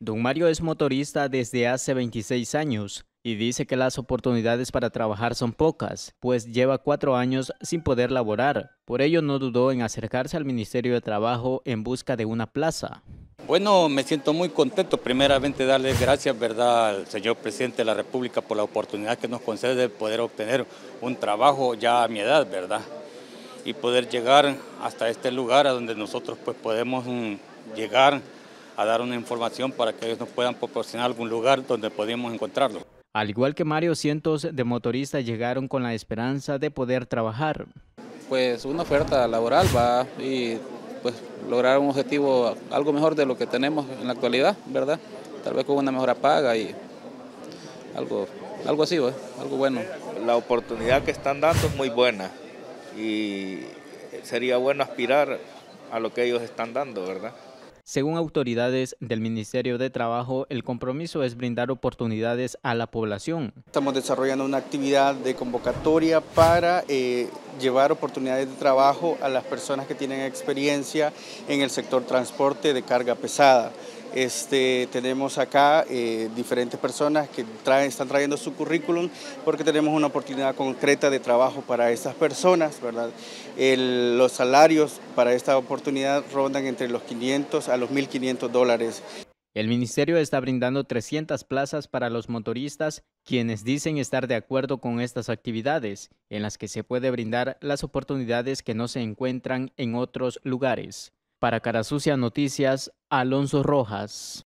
Don Mario es motorista desde hace 26 años y dice que las oportunidades para trabajar son pocas, pues lleva 4 años sin poder laborar. Por ello no dudó en acercarse al Ministerio de Trabajo en busca de una plaza. Bueno, me siento muy contento. Primeramente darle gracias, ¿verdad?, al señor presidente de la República por la oportunidad que nos concede de poder obtener un trabajo ya a mi edad, ¿verdad? Y poder llegar hasta este lugar a donde nosotros pues podemos llegar a dar una información para que ellos nos puedan proporcionar algún lugar donde podamos encontrarlo. Al igual que Mario, cientos de motoristas llegaron con la esperanza de poder trabajar. Pues una oferta laboral va y pues lograr un objetivo algo mejor de lo que tenemos en la actualidad, ¿verdad? Tal vez con una mejor paga y algo así, ¿verdad? Algo bueno. La oportunidad que están dando es muy buena y sería bueno aspirar a lo que ellos están dando, ¿verdad? Según autoridades del Ministerio de Trabajo, el compromiso es brindar oportunidades a la población. Estamos desarrollando una actividad de convocatoria para llevar oportunidades de trabajo a las personas que tienen experiencia en el sector transporte de carga pesada. Tenemos acá diferentes personas que están trayendo su currículum porque tenemos una oportunidad concreta de trabajo para estas personas, ¿verdad? Los salarios para esta oportunidad rondan entre los $500 a los $1,500. El ministerio está brindando 300 plazas para los motoristas, quienes dicen estar de acuerdo con estas actividades, en las que se puede brindar las oportunidades que no se encuentran en otros lugares. Para Cara Sucia Noticias, Alonso Rojas.